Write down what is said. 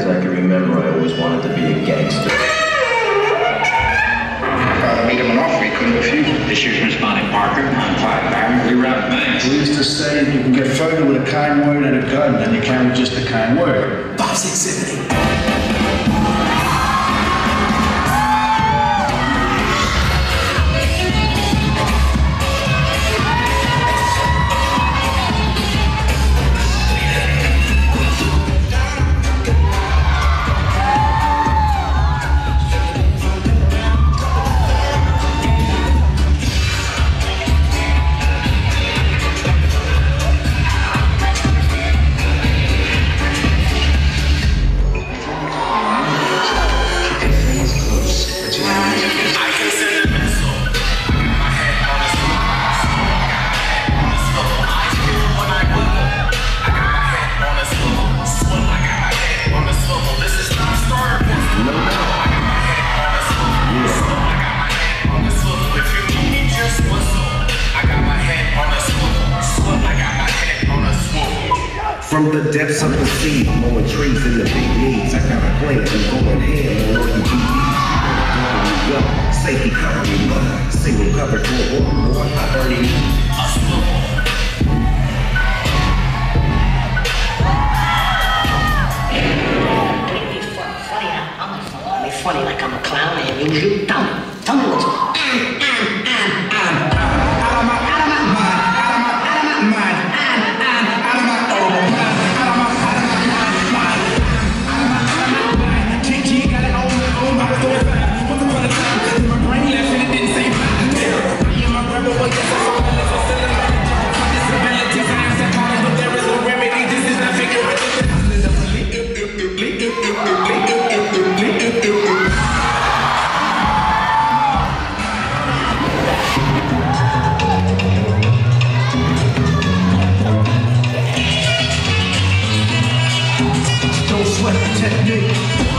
as I can remember, I always wanted to be a gangster. Father made him an offer he couldn't refuse. This year's Miss Bonnie Parker, I'm Clyde Barron. We rob banks. We used to say you can get further with a kind word and a gun than you can with just a kind word. 5, 6, 7, 8. From the depths of the sea, blowing trees in the big leagues. I got a plan, I'm going ham on all you GDs. Safety cover me mud, single cover to a war, boy, I already need a swivel. Be funny like I'm a clown and use you. Tell me what's wrong. Don't sweat the technique.